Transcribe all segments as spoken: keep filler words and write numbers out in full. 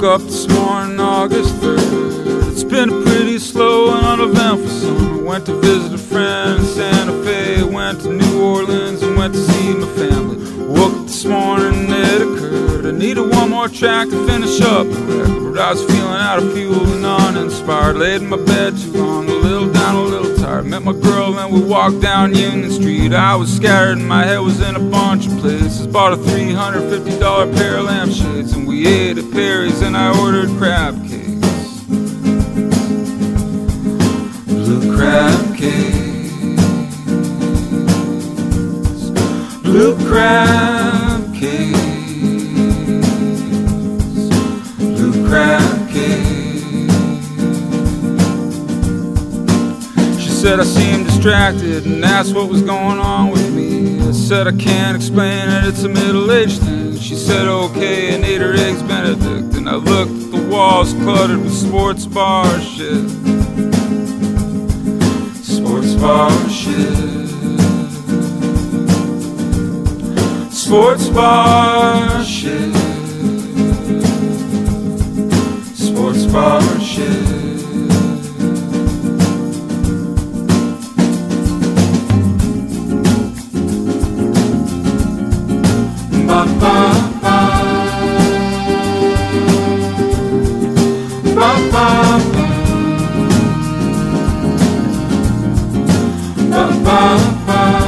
up this morning, August third. It's been a pretty slow and uneventful summer. Went to visit a friend in Santa Fe, went to New Orleans and went to see my family. Woke up this morning and it occurred I needed one more track to finish up the record. I was feeling out of fuel and uninspired. Laid in my bed too long, a little down, a little tired. Met my girl and we walked down Union Street. I was scattered and my head was in a bunch of places. Bought a three hundred fifty dollar pair of lampshades and we ate at Perry's and I ordered crab cakes. Blue crab cakes. Blue crab cakes. Blue crab cakes. She said I seemed distracted and asked what was going on with me. I said I can't explain it, it's a middle-aged thing. She said okay and ate her eggs Benedict. And I looked at the walls cluttered with sports bar shit. Sports bar shit. Sports bar shit. Sports bar shit. Ba ba ba. Ba ba ba. Ba ba ba.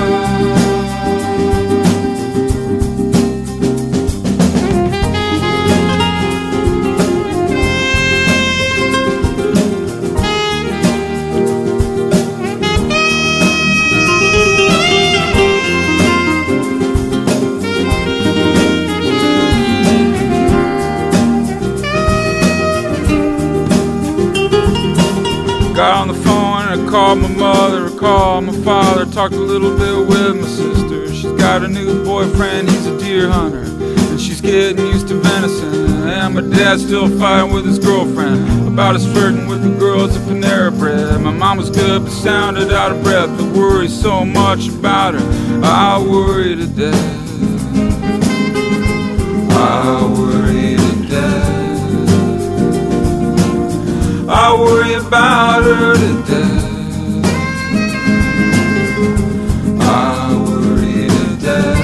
Got on the phone and I called my mother, I called my father, talked a little bit with my sister. She's got a new boyfriend, he's a deer hunter, and she's getting used to venison. And my dad's still fighting with his girlfriend about his flirting with the girls at Panera Bread. My mom was good but sounded out of breath. I worry so much about her, I worry to death. I worry to death. I worry about her to death. I worry to death.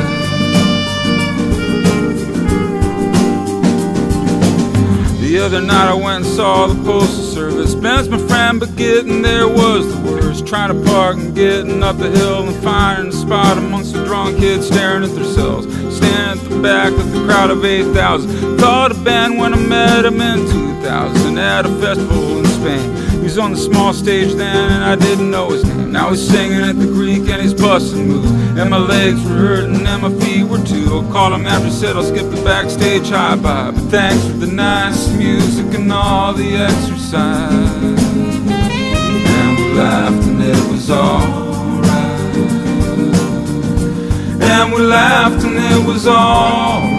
The other night I went and saw the Postal Service. Ben's my friend, but getting there was the worst. Trying to park and getting up the hill and finding a spot amongst the drunk kids staring at themselves. Standing at the back of the crowd of eight thousand. Called a band when I met him in two thousand at a festival in Spain. He was on the small stage then and I didn't know his name. Now he's singing at the Greek and he's busting moves. And my legs were hurting and my feet were too. I called him after, said I'll skip the backstage high-bye, but thanks for the nice music and all the exercise. And we laughed and it was alright. And we laughed and it was alright.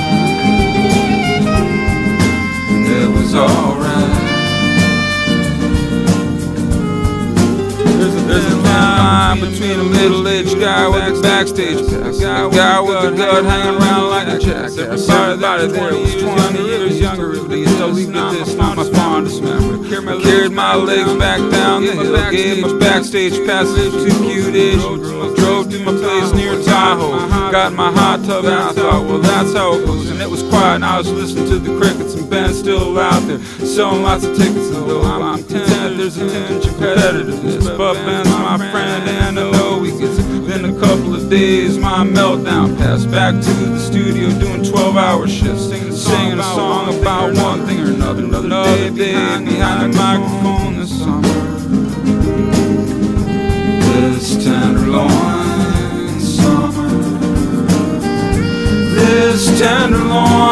And it was alright. There's a line between a middle-aged guy with a backstage pass, a guy with a gut hanging around like a jack. Everybody there was twenty years younger at least. I'll leave it this, not my fondest memory. Carried my legs back down the hill, gave my backstage passes to cute Asian girls. Drove to my place near Tahoe, got in my hot tub and I thought, well that's how it goes. And it was quiet and I was listening to the crickets and Ben's still out there selling lots of tickets. Though I'm content, there's a tinge of competitiveness, but Ben's my friend and I know he gets it. Within a couple of days my meltdown passed. Back to the studio doing twelve hour shifts, singing, singing a song about one thing or another. Another day behind the microphone this summer. This tenderloin summer. This tenderloin